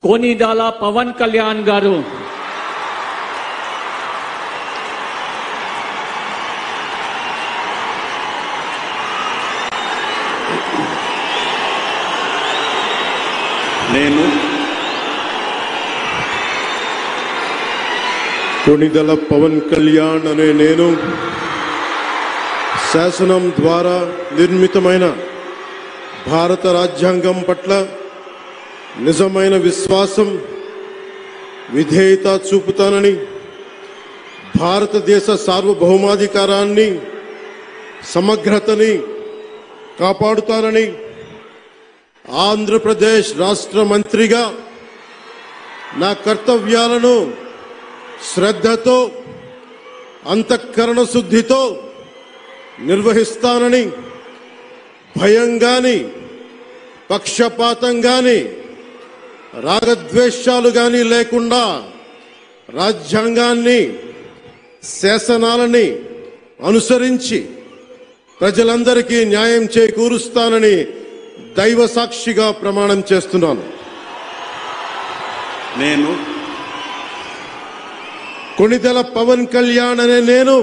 कोनिदाल पवन कल्याण गारू कोनिदल पवन कल्याण अने नेनु शासनम द्वारा निर्मितमैन भारत राज्यांगम पट्ल निजमैन विश्वासम विधेयता चूपुताननि भारतदेश सार्वभौमाधिकारान्नि समग्रतनि कापाडुताननि आंध्र प्रदेश राष्ट्र मंत्रिगा ना कर्तव्याలను श्रद्धतो अंतःकरण शुद्धितो निर्वहिस्ताननि भयं गानी पक्षपातं गानी रागद्वेषालु गानी लेकुंडा राज्यांगान्नि శాసనాలని అనుసరించి ప్రజలందరికీ న్యాయం చేకూరుస్తానని దైవ సాక్షిగా ప్రమాణం చేస్తున్నాను. నేను కొనిదెల పవన్ కళ్యాణ్ అనే నేను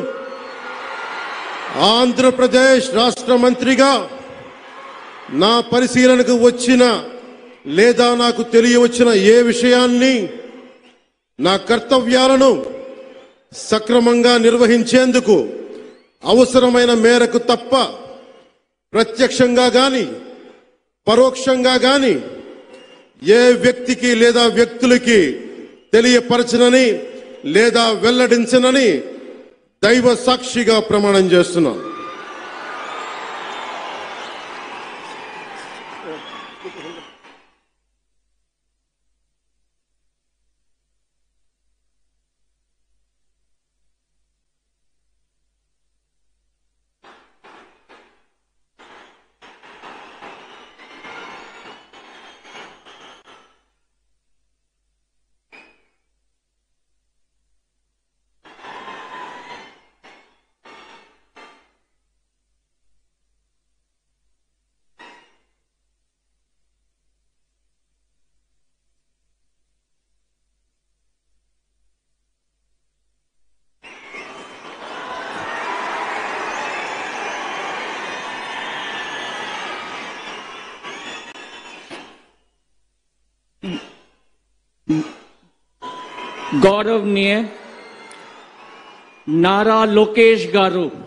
ఆంధ్రప్రదేశ్ రాష్ట్ర మంత్రిగా నా పరిశీలనకు వచ్చిన లేదా నాకు తెలియవచ్చిన ఏ విషయాన్ని నా కర్తవ్యాలను సక్రమంగా నిర్వహించేందుకు అవసరమైన మేరకు తప్ప ప్రత్యక్షంగా గాని పరోక్షంగా గాని ఏ వ్యక్తికి లేదా వ్యక్తులకి తెలియపరచనని లేదా వెల్లడించనని దైవ సాక్షిగా ప్రమాణం చేస్తున్నాను. गौरवनीय नारा लोकेश गारू